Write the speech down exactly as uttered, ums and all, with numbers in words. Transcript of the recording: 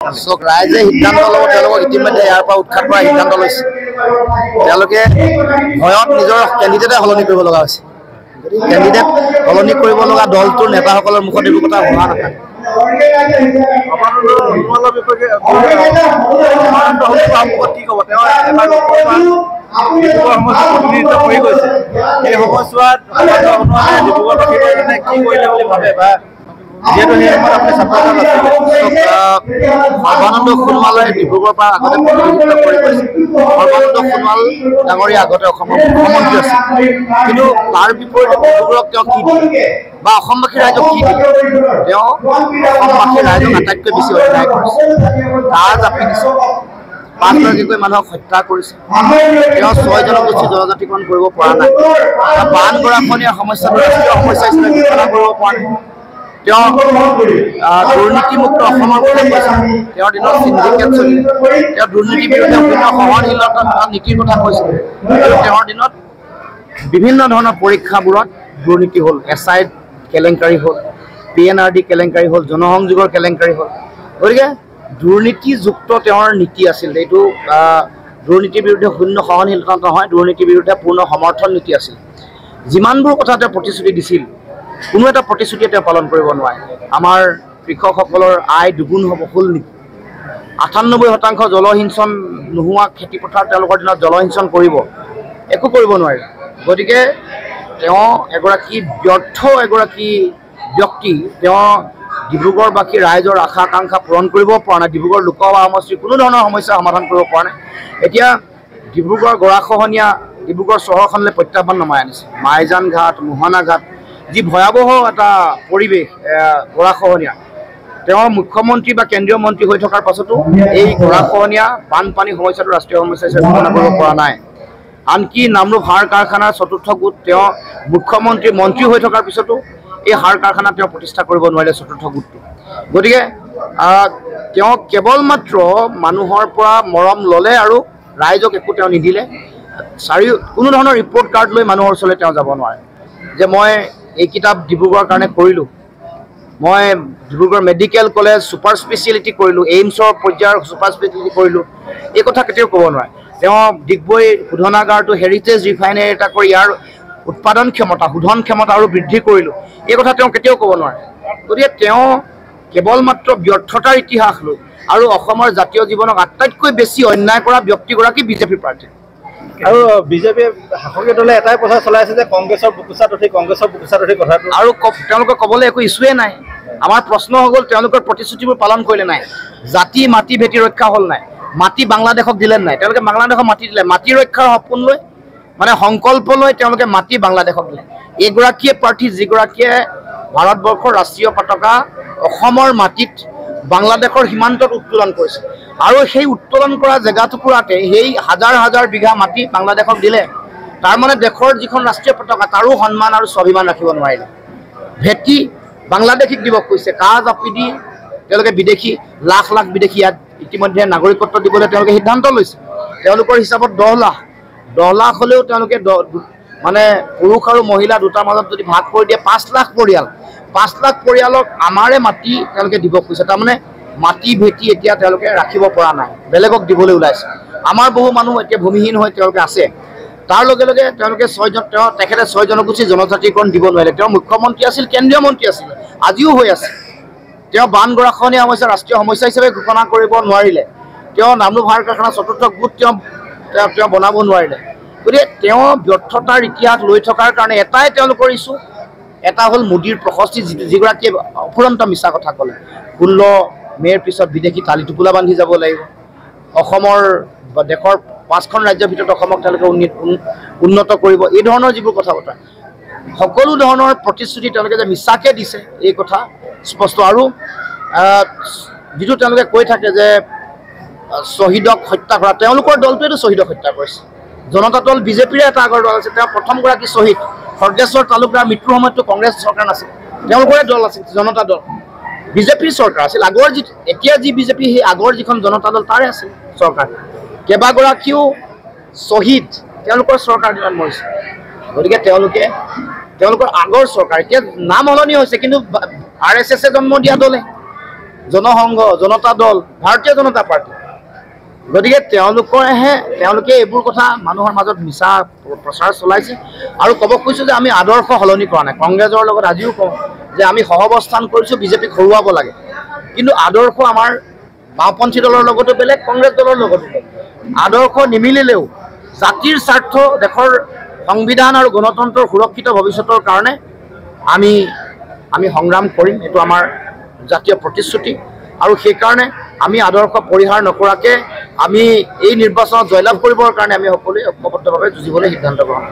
চক ৰাইজে সিদ্ধান্ত ল'ব তেওঁলোকক ইতিমধ্যে ইয়াৰ পৰা উৎখাত কৰাৰ সিদ্ধান্ত লৈছে তেওঁলোকে ভয়ত নিজৰ কেণ্ডিডেটে সলনি কৰিব লগা হৈছে কেণ্ডিডেট সলনি কৰিব লগা দলটোৰ নেতাসকলৰ মুখত এইবোৰ কথা হোৱা নাথাকে সৰ্বানন্দ সোণোৱালে ডিব্ৰুগড়ৰ পৰা আগতে প্ৰতিনিধিত্ব কৰি গৈছে সৰ্বানন্দ সোণোৱাল ডাঙৰীয়া আগতে অসমৰ মুখ্যমন্ত্ৰী আছিল কিন্তু তাৰ বিপৰীতে ডিব্ৰুগড়ক তেওঁ কি দিলে বা অসমবাসী ৰাইজক কি দিলে তেওঁ অসমবাসী ৰাইজক আটাইতকৈ বেছি অন্যায় কৰিছে তাৰ জাপি দিছে পাঁচগৰাকীকৈ মানুহক হত্যা কৰিছে তেওঁ ছয় জনগোষ্ঠী জনজাতিকৰণ কৰিব পৰা নাই বান গৰাখনীয়া সমস্যাটো ৰাষ্ট্ৰীয় সমস্যা হিচাপে ঘোষণা কৰিব পৰা নাই তেওঁ দুৰ্নীতিমুক্ত অসমৰ কথা কৈছে তেওঁৰ দিনত চিণ্ডিকেট চলিলে তেওঁ দুৰ্নীতিৰ বিৰুদ্ধে বিভিন্ন সহনশীলতা নীতিৰ কথা কৈছিল আৰু তেওঁৰ দিনত বিভিন্ন ধৰণৰ পৰীক্ষাবোৰত দুৰ্নীতি হ'ল এছ আই কেলেংকাৰী হ'ল পি এন আৰ ডি কেলেংকাৰী হ'ল জনসংযোগৰ কেলেংকাৰী হ'ল গতিকে দুৰ্নীতিযুক্ত তেওঁৰ নীতি আছিল এইটো দুৰ্নীতিৰ বিৰুদ্ধে শূন্য সহনশীলতা নহয় দুৰ্নীতিৰ বিৰুদ্ধে পূৰ্ণ সমৰ্থন নীতি আছিল যিমানবোৰ কথা তেওঁ প্ৰতিশ্ৰুতি দিছিল কোনো এটা প্ৰতিশ্ৰুতি তেওঁ পালন কৰিব নোৱাৰে আমাৰ কৃষকসকলৰ আয় দুগুণ হ'ব হ'ল নেকি আঠানব্বৈ শতাংশ জলসিঞ্চন নোহোৱা খেতি পথাৰ তেওঁলোকৰ দিনত জলসিঞ্চন কৰিব একো কৰিব নোৱাৰে গতিকে তেওঁ এগৰাকী ব্যৰ্থ এগৰাকী ব্যক্তি তেওঁ ডিব্ৰুগড়বাসী ৰাইজৰ আশা আকাংক্ষা পূৰণ কৰিব পৰা নাই ডিব্ৰুগড় লোকসভা সমষ্টিৰ কোনো ধৰণৰ সমস্যা সমাধান কৰিব পৰা নাই এতিয়া ডিব্ৰুগড় গৰাখহনীয়া ডিব্ৰুগড় চহৰখনলৈ প্ৰত্যাহ্বান নমাই আনিছে মাইজান ঘাট মোহনা ঘাট যি ভয়াৱহ এটা পৰিৱেশ গৰাখহনীয়া তেওঁ মুখ্যমন্ত্ৰী বা কেন্দ্ৰীয় মন্ত্ৰী হৈ থকাৰ পাছতো এই গৰাখহনীয়া বানপানী সমস্যাটো ৰাষ্ট্ৰীয় সমস্যা হিচাপে ঘোষণা কৰিব পৰা নাই আনকি নামৰূপ সাৰ কাৰখানাৰ চতুৰ্থ গোট তেওঁ মুখ্যমন্ত্ৰী মন্ত্ৰী হৈ থকাৰ পিছতো এই সাৰ কাৰখানা তেওঁ প্ৰতিষ্ঠা কৰিব নোৱাৰিলে চতুৰ্থ গোটটো গতিকে তেওঁ কেৱল মাত্ৰ মানুহৰ পৰা মৰম ল'লে আৰু ৰাইজক একো তেওঁ নিদিলে চাৰি কোনো ধৰণৰ ৰিপৰ্ট কাৰ্ড লৈ মানুহৰ ওচৰলৈ তেওঁ যাব নোৱাৰে যে মই এই কিতাপ ডিব্ৰুগড়ৰ কাৰণে কৰিলোঁ মই Dibrugarh medical college super speciality কৰিলোঁ এইমছৰ পৰ্যায়ৰ ছুপাৰ স্পেচিয়েলিটি কৰিলোঁ এই কথা কেতিয়াও ক'ব নোৱাৰে তেওঁ ডিগবৈ শোধনাগাৰটো হেৰিটেজ ৰিফাইনেৰী এটা কৰি ইয়াৰ উৎপাদন ক্ষমতা শোধন ক্ষমতা আৰু বৃদ্ধি কৰিলোঁ এই কথা তেওঁ কেতিয়াও ক'ব নোৱাৰে গতিকে তেওঁ কেৱল মাত্ৰ ব্যৰ্থতাৰ ইতিহাস লৈ আৰু অসমৰ জাতীয় জীৱনক আটাইতকৈ বেছি অন্যায় কৰা ব্যক্তিগৰাকী বিজেপি প্ৰাৰ্থী আৰু বিজেপিয়ে শাসকীয় দলে এটাই প্ৰচাৰ চলাই আছে যে কংগ্ৰেছৰ বুকুচাত উঠি কংগ্ৰেছৰ বুকুচাত উঠি কথাটো আৰু তেওঁলোকে ক'বলৈ একো ইছ্যুৱে নাই আমাৰ প্ৰশ্ন হৈ গ'ল তেওঁলোকৰ প্ৰতিশ্ৰুতিবোৰ পালন কৰিলে নাই জাতি মাটি ভেটি ৰক্ষা হ'ল নাই মাটি বাংলাদেশক দিলে নাই তেওঁলোকে বাংলাদেশক মাটি দিলে মাটি ৰক্ষাৰ সপোন লৈ মানে সংকল্প লৈ তেওঁলোকে মাটি বাংলাদেশক দিলে এইগৰাকীয়ে প্ৰাৰ্থী যিগৰাকীয়ে ভাৰতবৰ্ষৰ ৰাষ্ট্ৰীয় পতাকা অসমৰ মাটিত বাংলাদেশৰ সীমান্তত উত্তোলন কৰিছে আৰু সেই উত্তোলন কৰা জেগাটুকুৰাতে সেই হাজাৰ হাজাৰ বিঘা মাটি বাংলাদেশক দিলে তাৰ মানে দেশৰ যিখন ৰাষ্ট্ৰীয় পতাকা তাৰো সন্মান আৰু স্বাভিমান ৰাখিব নোৱাৰিলে ভেটি বাংলাদেশীক দিব কৈছে কাজ আপি দি তেওঁলোকে বিদেশী লাখ লাখ বিদেশী ইয়াত ইতিমধ্যে নাগৰিকত্ব দিবলৈ তেওঁলোকে সিদ্ধান্ত লৈছে তেওঁলোকৰ হিচাপত দহ লাখ দহ লাখ হ'লেও তেওঁলোকে মানে পুৰুষ আৰু মহিলা দুটাৰ মাজত যদি ভাগ কৰি দিয়ে পাঁচ লাখ পৰিয়াল পাঁচ লাখ পৰিয়ালক আমাৰে মাটি তেওঁলোকে দিব কৈছে তাৰমানে মাটি ভেটি এতিয়া তেওঁলোকে ৰাখিব পৰা নাই বেলেগক দিবলৈ ওলাইছে আমাৰ বহু মানুহ এতিয়া ভূমিহীন হৈ তেওঁলোকে আছে তাৰ লগে লগে তেওঁলোকে ছয়জন তেওঁ তেখেতে ছয় জনগোষ্ঠী জনজাতিকৰণ দিব নোৱাৰিলে তেওঁ মুখ্যমন্ত্ৰী আছিল কেন্দ্ৰীয় মন্ত্ৰী আছিল আজিও হৈ আছে তেওঁ বান গৰাখহনীয়া সমস্যা ৰাষ্ট্ৰীয় সমস্যা হিচাপে ঘোষণা কৰিব নোৱাৰিলে তেওঁ নামৰূপ সাৰ কাৰখানা চতুৰ্থ গোট তেওঁ তেওঁ বনাব নোৱাৰিলে গতিকে তেওঁ ব্যৰ্থতাৰ ইতিহাস লৈ থকাৰ কাৰণে এটাই তেওঁলোকৰ ইছ্যু এটা হ'ল মোদীৰ প্ৰশস্তি যিগৰাকীয়ে অফুৰন্ত মিছা কথা ক'লে ষোল্ল মে'ৰ পিছত বিদেশী তালি টোপোলা বান্ধি যাব লাগিব অসমৰ দেশৰ পাঁচখন ৰাজ্যৰ ভিতৰত অসমক তেওঁলোকে উন্নত কৰিব এই ধৰণৰ যিবোৰ কথা বতৰা সকলো ধৰণৰ প্ৰতিশ্ৰুতি তেওঁলোকে যে মিছাকৈ দিছে এই কথা স্পষ্ট আৰু যিটো তেওঁলোকে কৈ থাকে যে শ্বহীদক হত্যা কৰা তেওঁলোকৰ দলটোৱেতো শ্বহীদক হত্যা কৰিছে জনতা দল বিজেপিৰে এটা আগৰ দল আছে তেওঁ প্ৰথমগৰাকী শ্বহীদ খৰ্গেশ্বৰ তালুকদাৰ মৃত্যুৰ সময়তো কংগ্ৰেছ চৰকাৰ নাছিল তেওঁলোকৰে দল আছিল জনতা দল বিজেপিৰ চৰকাৰ আছিল আগৰ যি এতিয়া যি বিজেপি সেই আগৰ যিখন জনতা দল তাৰে আছিল চৰকাৰ কেইবাগৰাকীও শ্বহীদ তেওঁলোকৰ চৰকাৰ দিনত মৰিছে গতিকে তেওঁলোকে তেওঁলোকৰ আগৰ চৰকাৰ এতিয়া নাম সলনি হৈছে কিন্তু আৰ এছ এছে জন্ম দিয়া দলে জনসংঘ, জনতা দল, ভাৰতীয় জনতা পাৰ্টি। গতিকে তেওঁলোকৰহে তেওঁলোকে এইবোৰ কথা মানুহৰ মাজত মিছা প্ৰচাৰ চলাইছে। আৰু ক'ব খুজিছোঁ যে আমি আদৰ্শ সলনি কৰা নাই। কংগ্ৰেছৰ লগত আজিও কওঁ যে আমি সহৱস্থান কৰিছোঁ, বিজেপিক হৰুৱাব লাগে, কিন্তু আদৰ্শ আমাৰ বাওঁপন্থী দলৰ লগতো বেলেগ, কংগ্ৰেছ দলৰ লগতো বেলেগ। আদৰ্শ নিমিলিলেও জাতিৰ স্বাৰ্থ, দেশৰ সংবিধান আৰু গণতন্ত্ৰৰ সুৰক্ষিত ভৱিষ্যতৰ কাৰণে আমি আমি সংগ্ৰাম কৰিম। এইটো আমাৰ জাতীয় প্ৰতিশ্ৰুতি। আৰু সেইকাৰণে আমি আদৰ্শ পৰিহাৰ নকৰাকৈ আমি এই নিৰ্বাচনত জয়লাভ কৰিবৰ কাৰণে আমি সকলোৱে ঐক্যবদ্ধভাৱে যুঁজিবলৈ সিদ্ধান্ত গ্ৰহণ কৰিম।